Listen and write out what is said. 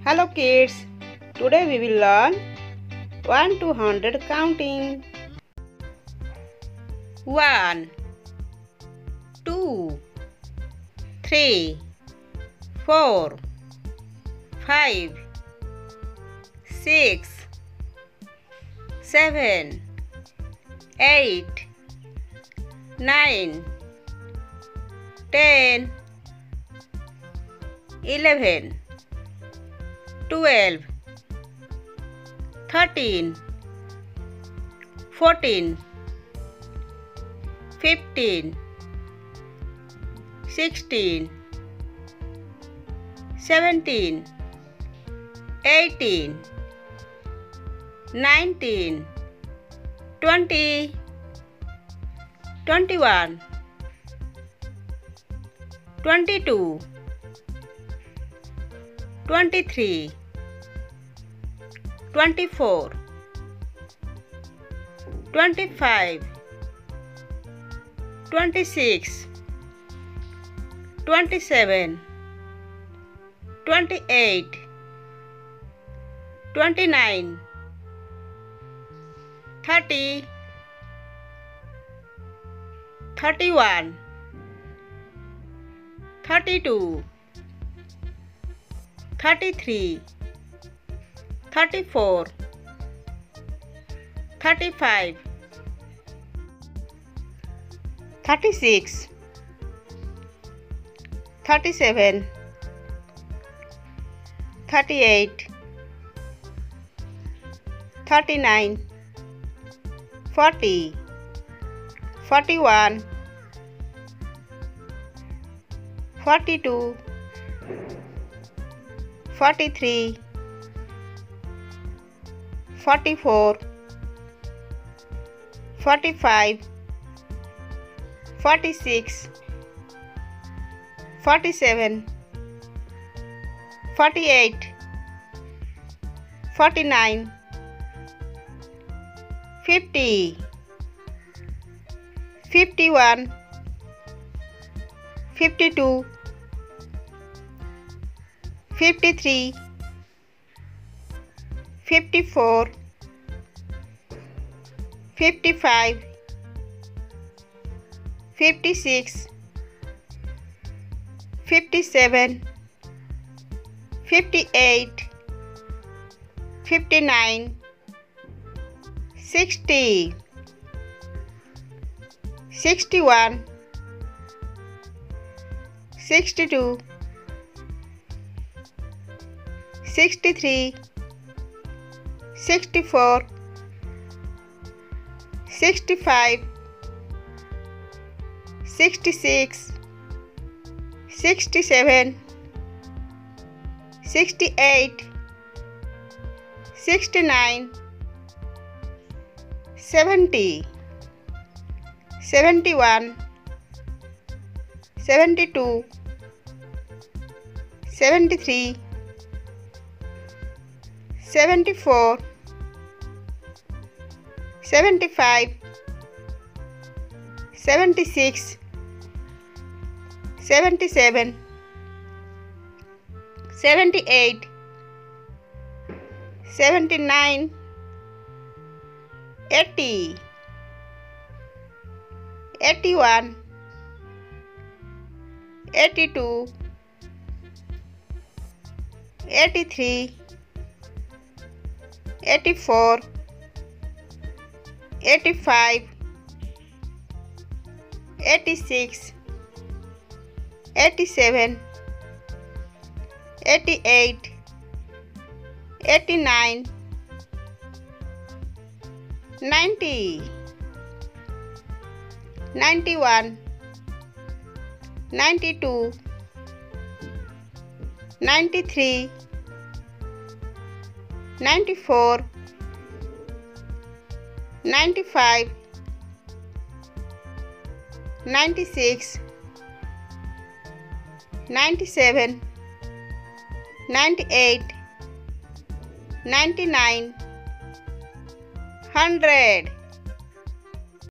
Hello kids, today we will learn 1 to 100 counting. 1 2 3 4 5 6 7 8 9 10 11 12 13 14 15 16 17 18 19 20 21 22 23 24 25 26 27 28 29 30 31 32 33 34 35 36 37 38 39 40 41 42 43 44 45 46 47 48 49 50 51 52 53 54 55 56 57 58 59 60 61 62 63 64 65 66 67 68 69 70 71 72 73 74 75 76 77 78 79 80 81 82 83 84 85 86 87 88 89 90 91 92 93 94 95 96 97 98 99 100